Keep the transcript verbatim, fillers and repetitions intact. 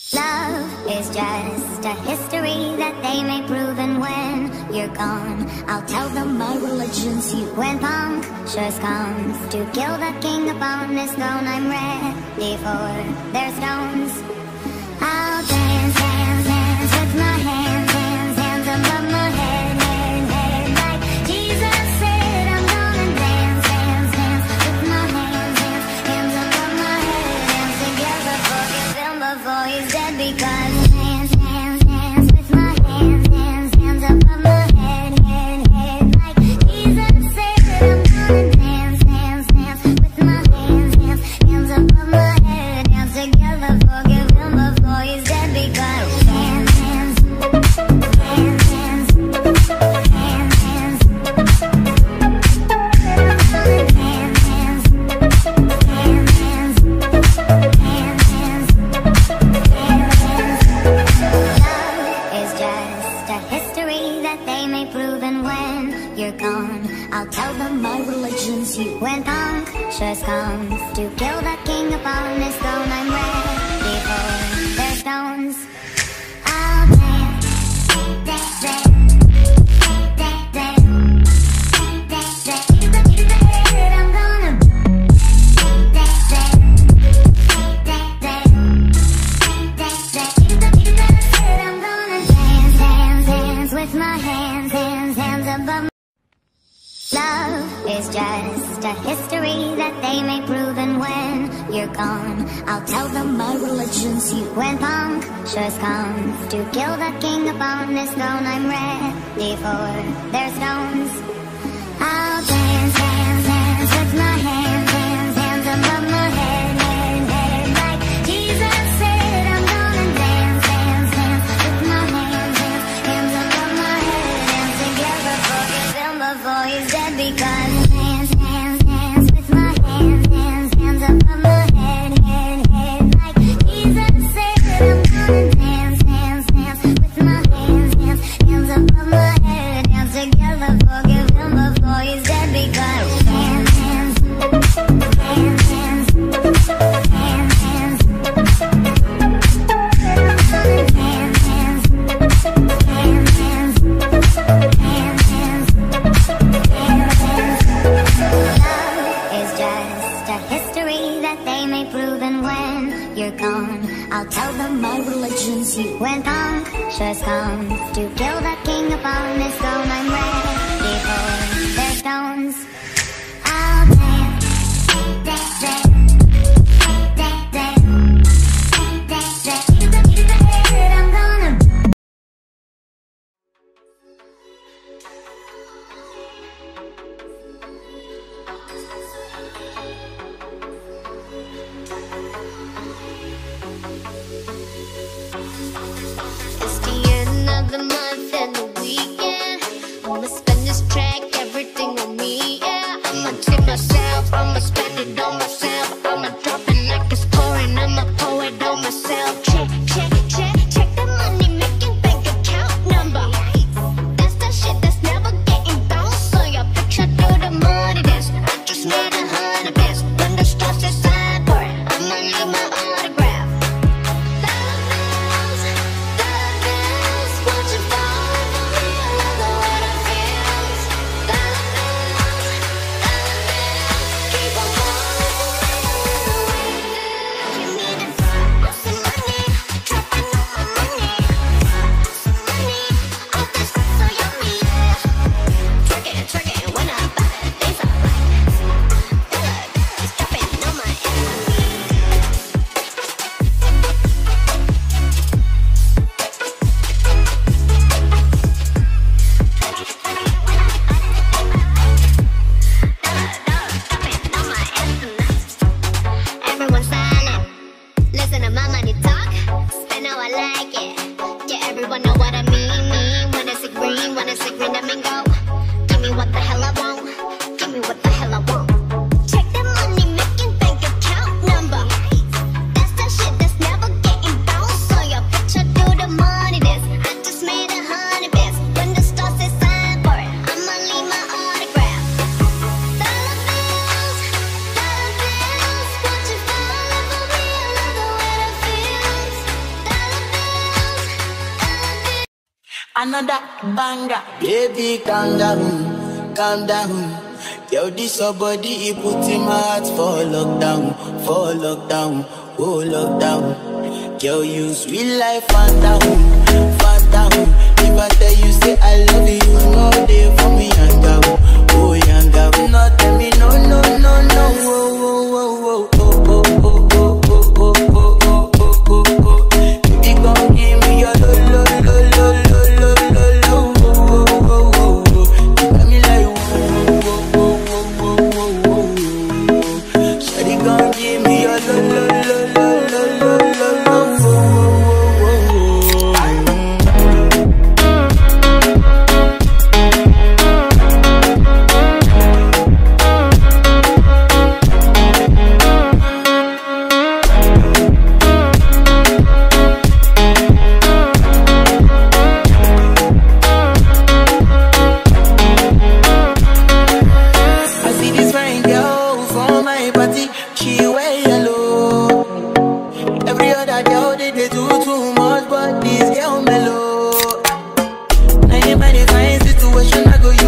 Love is just a history that they may prove, and when you're gone, I'll tell them my religion's you. When punctures comes to kill the king upon his throne, I'm ready for their stones. I'll dance, dance, dance with my hands, hands, hands above my head, head, head. Like Jesus said, I'm gonna dance, dance, dance with my hands, hands, hands above my head. Dance together, forgive him before he's dead, because dance, dance, dance with my hands, hands, hands above my head, head, head. Like Jesus said, I'm gonna dance, dance, dance with my hands, hands, hands above my head. Dance together, forgive him before he's dead, because dance, dance, dance, dance, dance, dance. Dance, dance, dance, dance, dance, Love is just a history that they may prove, and when you're gone, I'll tell them my religion's you. When punctures comes to kill the king upon his throne, I'm ready for their stones. I'll dance, dance, dance, dance, dance, dance, dance. I'm gonna dance, dance, dance, dance, dance. I'm gonna dance, dance, dance with my hands, hands, hands above my. Love is just a history that they may prove, and when you're gone, I'll tell them my religion's you. When punctures comes to kill the king upon his throne, I'm ready for their stones. I'll dance, dance, dance with my hands, hands, hands above my head, head, head. Like Jesus said, I'm gonna dance, dance, dance with my hands, hands, hands above my head. Dance together, forgive him before he's dead, because dance, dance, dance with my hands, hands, hands above my head, head, head. Like Jesus said, I'm gonna dance, dance, dance with my hands, hands, hands above my head. Dance together, forgive him before he's dead, because dance, dance, dance, dance, dance, dance. Dance, dance, dance, dance, dance, Love is just a history that they may prove, and when you're gone, I'll tell them my religion's you. When punctures comes to kill the king upon his throne, I'm ready for their stones. I'll dance, dance, dance, dance, dance, dance, dance. I'm gonna. It's the end of the month and the weekend. I'ma spend this track, everything on me, yeah. I'ma tip myself, I'ma spend it on myself. I'ma drop it like it's pouring, I'ma pour it on myself. Check, check, check, check the money making bank account number. That's the shit that's never getting bounced. So your picture do the money dance. I just made a hundred bands. When the stars decide for it, I'ma leave my autograph. another banger. Baby, calm down, calm down. Yo, this your body, it put in my heart for lockdown, for lockdown, oh lockdown. Yo, you sweet life, Fanta, Fanta. If I tell you, say I love you, no day for me, yanga, oh yanga. No tell me, no, no, no, no, oh, oh, oh, oh, oh, oh, oh, oh, oh, oh, oh, oh, oh, oh. Baby, gon' give me your lo, lo, lo, lo, lo, lo, lo, lo, oh, oh, oh, oh. You got me like, oh, oh, oh, oh, oh, oh, oh. Shawty gon' give me your lo, lo, lo, lo, lo, lo, lo, lo, oh, oh, oh, oh. I go